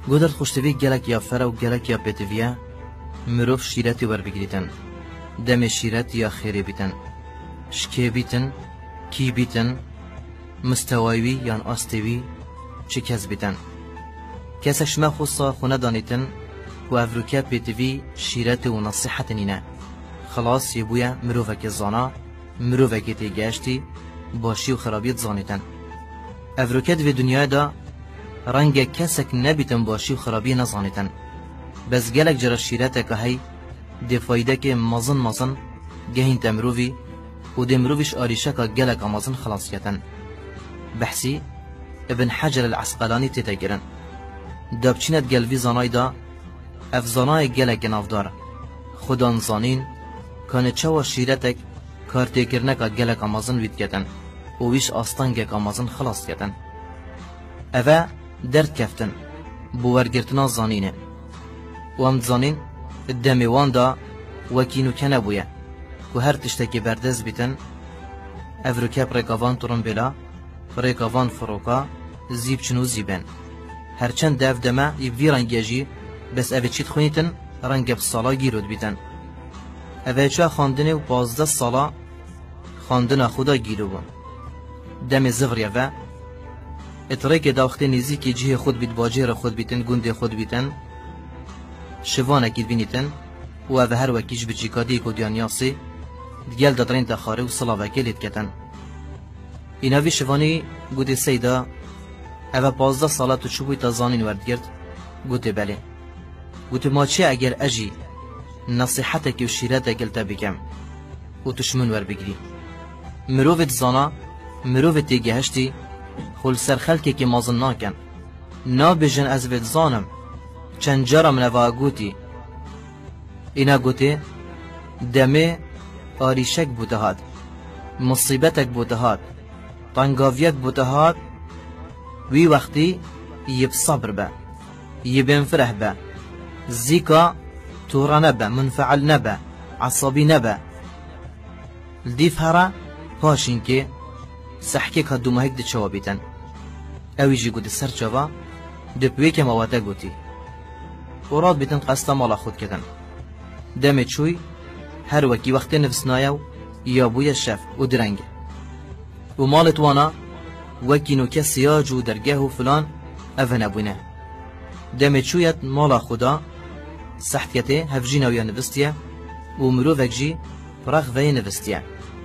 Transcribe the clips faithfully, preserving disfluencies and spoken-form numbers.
گودر خوشتوی گلک یا فرا و گلک یا پتویا مروف شیرتی ور بگریتن دم شیرت یا خیری بیتن شکی بیتن کی بیتن مستوایوی یا آستوی چه کس بیتن کسش ما خصا خونه دانیتن و افروکا پتوی شیرت و نصیحت نینه خلاص یبویا مروفه که زانا مروفه که تیگشتی باشی و خرابیت زانیتن افروکا دوی دنیا دا رنگ کسک نبیتن باشی و خرابی نزانیتن بس گلک جرا شیرت که هی دی فایده که مازن مازن گهین تمرووی و دی مروویش آریشه که گلک مازن خلاص کتن بحثی ابن حجر العسقلانی تتگرن دابچینت گلوی زانای دا افزانای گلک نافدار خودان زانین کانه چوا شیرتک کارتی کرنک گلک مازن وید کتن و ویش آستانگک مازن خلاص کتن اوه درد کفتن بوارگرتنا زانینه و هم زانین دمیوان دا وکینو کنه بویه و هر تشتکی بردز بیتن افروکه پریکاوان تورن بلا پریکاوان فروکا زیب چنو زیبن هرچند دف دمه یبوی رنگی جی بس اوه چیت خونیتن رنگ بسالا گیرود بیتن اوه چه خاندنه و پازده سالا خاندن خدا گیرو بون دم زغریه و اتره که دا وقت نیزی که جه خود بیت باجه را خود بیتن گنده خود بیتن شوانه کید بینیتن و اوه هر وکیش بچیکادی کودیانیاسی دیگل دادرین دخاره و صلاوکه لید کتن ایناوی شوانی گوده سیدا اوه پازده ساله تو چوبوی تا زانین ورد گرد گوده بله گوده ما چه اگر اجی نصیحتك و شیرتك التا بکم و تشمن ور بگری مروفت زانا مروفت تیگهشتی خل سر خلکی که مازن ناکن نا بجن از وید زانم چند جارا من اوه گوتی اینا گوتی دمه آریشک بوده هاد مصیبتک بوده هاد تنگاویت بوده هاد وی وقتی یب صبر با یب انفرح با زیکا تورا نبا منفعل نبا عصبی نبا الدیف هرا پاشین که سحکی که دو ماهک ده چوا بیتن اوی جی گوده سر چوا ده پویک مواتا گوتی وراد بیتن قصدا مالا خود کدن دم چوی هر وکی وقت نفس نایو یا بوی شف و درنگ و مالت وانا وکی نو کسی آجو درگه و فلان اوه نبونه دم چویت مالا خدا سحتیته هفجینا ویا نوستیه و مروفک جی پراخ وی نوستیه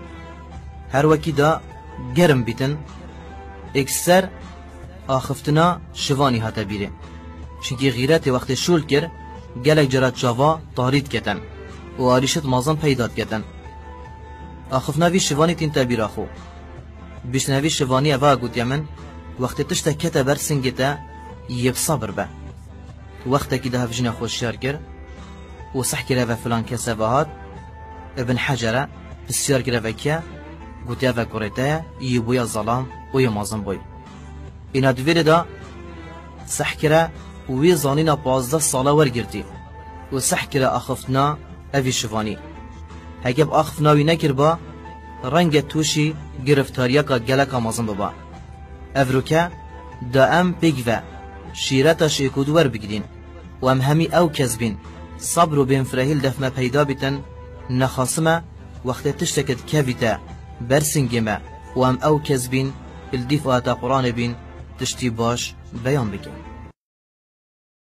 هر وکی دا گرم بیتن اکثر آخفتنا شوانی هاتا بیره چونکه غیرت وقت شول کر گلک جرات جاوا تارید کتن و آریشت مازن پیداد کتن آخفتنا وی شوانی تین تبیر آخو بیشنوی شوانی اوه گوت من وقت تشتا کتا برسنگتا یب صبر با وقتا که ده هفجینا خوشیار کر و صح کره و فلان کسا وهاد ابن حجره بسیار کره و که گوتی اوه کوریتا یه بویا ظلام و یه مازن بوی اینا دویره دا صح کره وی زانینا پازده ساله ورگرتی و صح کره آخفتنا اوی شوانی هکب آخفتناوی نکر با رنگ توشی گرفتاریا که گلک مازن ببا افروکه دا ام بگوه شیرتا شیکودو ور بگیرین و ام همی او کذبین صبر و بینفرهیل دفمه پیدا بیتن نخاسمه وقت تشتکت کبیتا برسنگمه و ام او کذبین الدیف آتا قرآن بین تشتی باش بیان بکن